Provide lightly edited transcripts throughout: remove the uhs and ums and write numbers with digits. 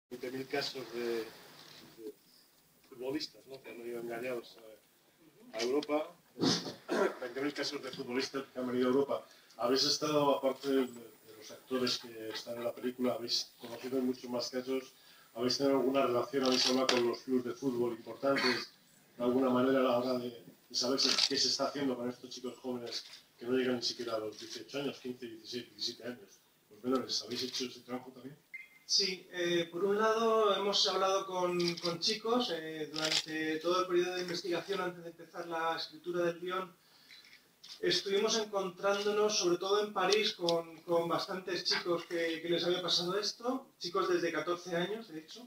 20.000 casos de futbolistas, ¿no?, que han venido engañados a Europa. 20.000 casos de futbolistas que han venido a Europa. Habéis estado, aparte de los actores que están en la película, habéis conocido muchos más casos. ¿Habéis tenido alguna relación, habéis hablado con los clubes de fútbol importantes, de alguna manera, a la hora de saber qué se está haciendo con estos chicos jóvenes que no llegan ni siquiera a los 18 años, 15, 16, 17 años? Los menores, ¿habéis hecho ese trabajo también? Sí, por un lado hemos hablado con chicos durante todo el periodo de investigación antes de empezar la escritura del guión. Estuvimos encontrándonos, sobre todo en París, con bastantes chicos que les había pasado esto, chicos desde 14 años, de hecho.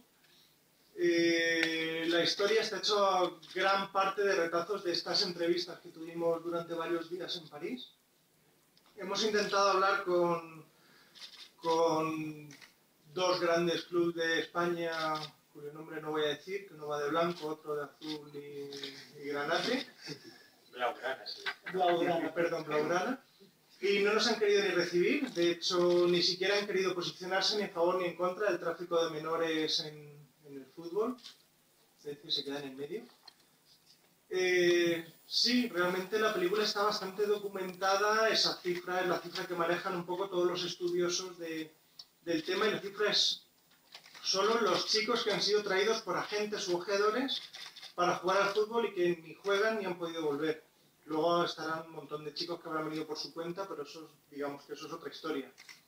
La historia está hecha gran parte de retazos de estas entrevistas que tuvimos durante varios días en París. Hemos intentado hablar con dos grandes clubes de España, cuyo nombre no voy a decir, que uno va de blanco, otro de azul y granate. Blaugrana, sí. Blaugrana, perdón, Blaugrana. Y no nos han querido ni recibir, de hecho, ni siquiera han querido posicionarse ni a favor ni en contra del tráfico de menores en el fútbol, es decir, se quedan en medio. Sí, realmente la película está bastante documentada, esa cifra es la cifra que manejan un poco todos los estudiosos del tema, y la cifra es solo los chicos que han sido traídos por agentes u ojeadores para jugar al fútbol y que ni juegan ni han podido volver. Luego estarán un montón de chicos que habrán venido por su cuenta, pero eso, digamos que eso es otra historia.